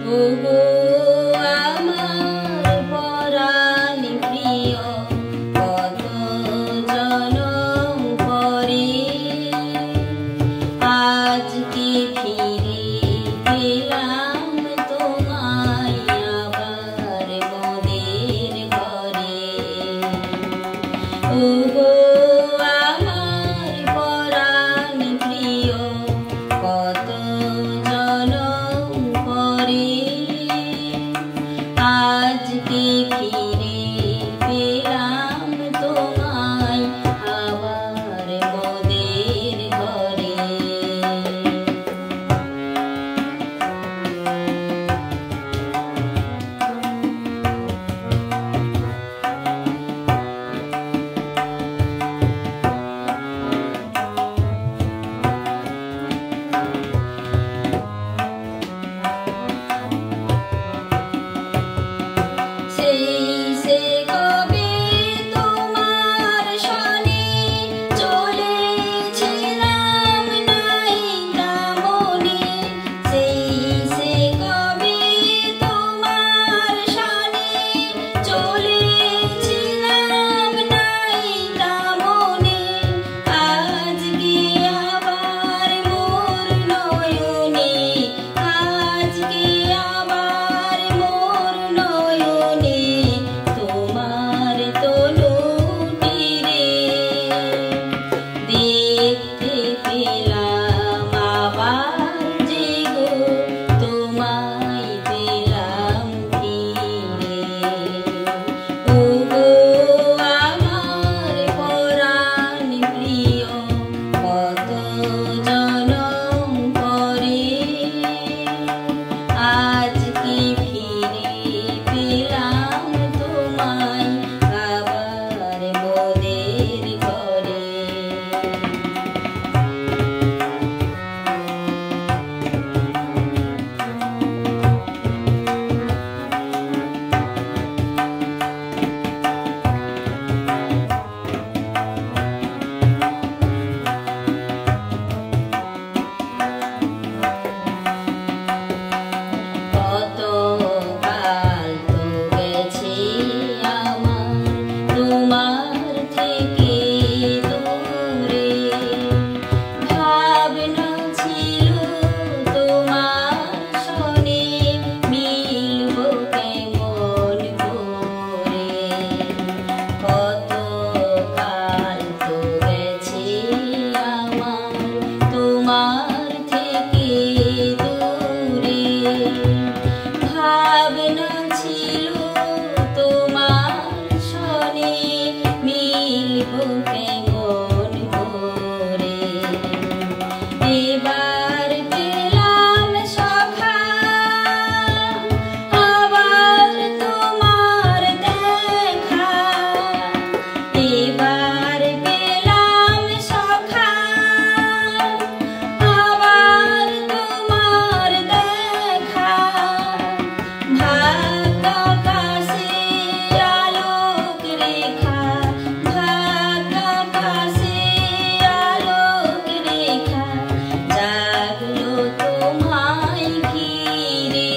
ওগো আমার পরাণ প্রিয়, কত জনম পরে আজকে ফিরে পেলাম তোমায় আবার মোদের ঘরে। ওগো আমার পরাণ প্রিয়, কত জনম পরে আজকে ফিরে পেলাম তোমায় আবার মোদের ঘরে। সে কবে তোমার শনি চলেছিলাম নাই কামনে, সে কবে তোমার শনি চলেছিলাম নাই কামনে, আজকে আবার মোর নয়নে, আজকে আবার মোর নয়নে তোমার তনুটি রে দেখতে পেলাম আবার যে গো তোমায় পেলাম ফিরে। ওগো আমার পরাণ প্রিয়, কত জনম পরে আজকে ফিরে পেলাম তোমায় আবার মোদের ঘরে। কত কাল তো গেছে আমার তোমার থেকে দূরে, ভাবনা ছিল তোমার সনে মিলব কেমন করে। কত কাল তো গেছে আমার তোমার থেকে দূরে, ভাবনা ছিল তোমার সনে মিলব কেমন করে। এবার পেলাম সখা আবার তোমার দেখা, এবার পেলাম সখা আবার তোমার দেখা, ভাগ আকাশে আলোক রেখা, ভাগ আকাশে আলোক রেখা, জাগলো তোমায় ঘিরে।